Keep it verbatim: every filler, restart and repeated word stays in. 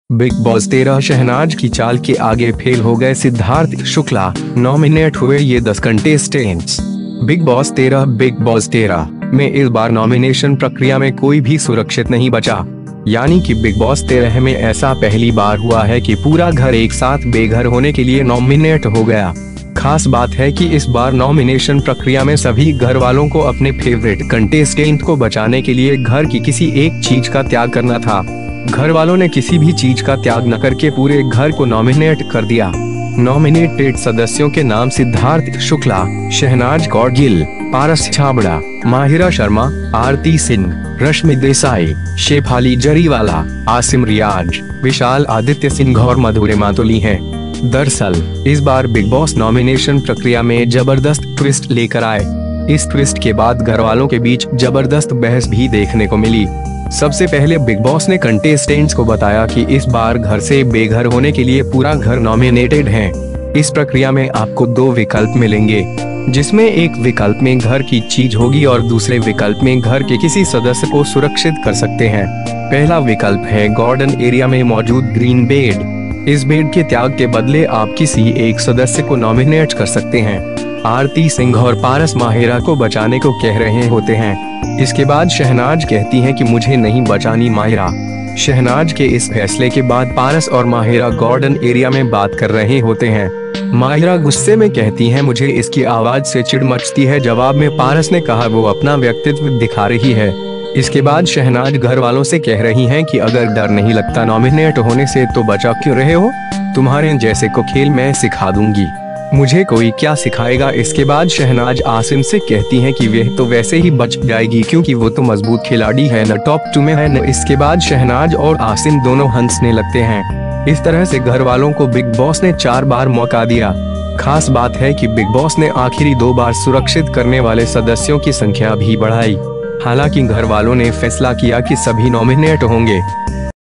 Big Boss तेरह शहनाज की चाल के आगे फेल हो गए सिद्धार्थ शुक्ला। नॉमिनेट हुए ये दस कंटेस्टेंट्स। बिग बॉस तेरह बिग बॉस तेरह में इस बार नॉमिनेशन प्रक्रिया में कोई भी सुरक्षित नहीं बचा। यानी कि बिग बॉस तेरह में ऐसा पहली बार हुआ है कि पूरा घर एक साथ बेघर होने के लिए नॉमिनेट हो गया। खास बात है कि इस बार नॉमिनेशन प्रक्रिया में सभी घर वालों को अपने फेवरेट कंटेस्टेंट को बचाने के लिए घर की किसी एक चीज का त्याग करना था। घर वालों ने किसी भी चीज का त्याग न करके पूरे घर को नॉमिनेट कर दिया। नॉमिनेटेड सदस्यों के नाम सिद्धार्थ शुक्ला, शहनाज कौर गिल, पारस छाबड़ा, माहिरा शर्मा, आरती सिंह, रश्मि देसाई, शेफाली जरीवाला, आसिम रियाज, विशाल आदित्य सिंह और मधुरे मातुली हैं। दरअसल इस बार बिग बॉस नॉमिनेशन प्रक्रिया में जबरदस्त ट्विस्ट लेकर आए। इस ट्विस्ट के बाद घर वालों के बीच जबरदस्त बहस भी देखने को मिली। सबसे पहले बिग बॉस ने कंटेस्टेंट्स को बताया कि इस बार घर से बेघर होने के लिए पूरा घर नॉमिनेटेड है। इस प्रक्रिया में आपको दो विकल्प मिलेंगे, जिसमें एक विकल्प में घर की चीज होगी और दूसरे विकल्प में घर के किसी सदस्य को सुरक्षित कर सकते हैं। पहला विकल्प है गार्डन एरिया में मौजूद ग्रीन बेड। इस बेड के त्याग के बदले आप किसी एक सदस्य को नॉमिनेट कर सकते हैं। आरती सिंह और पारस माहिरा को बचाने को कह रहे होते हैं। इसके बाद शहनाज कहती हैं कि मुझे नहीं बचानी माहिरा। शहनाज के इस फैसले के बाद पारस और माहिरा गार्डन एरिया में बात कर रहे होते हैं। माहिरा गुस्से में कहती हैं मुझे इसकी आवाज से चिढ़ मचती है। जवाब में पारस ने कहा वो अपना व्यक्तित्व दिखा रही है। इसके बाद शहनाज घर वालों से कह रही हैं कि अगर डर नहीं लगता नॉमिनेट होने से तो बचा क्यों रहे हो? तुम्हारे जैसे को खेल मैं सिखा दूंगी, मुझे कोई क्या सिखाएगा। इसके बाद शहनाज आसिम से कहती हैं कि वह तो वैसे ही बच जाएगी क्योंकि वो तो मजबूत खिलाड़ी है, न टॉप टू में है न। इसके बाद शहनाज और आसिम दोनों हंसने लगते हैं। इस तरह से घर वालों को बिग बॉस ने चार बार मौका दिया। खास बात है कि बिग बॉस ने आखिरी दो बार सुरक्षित करने वाले सदस्यों की संख्या भी बढ़ाई। हालांकि घर वालों ने फैसला किया कि सभी नॉमिनेट होंगे।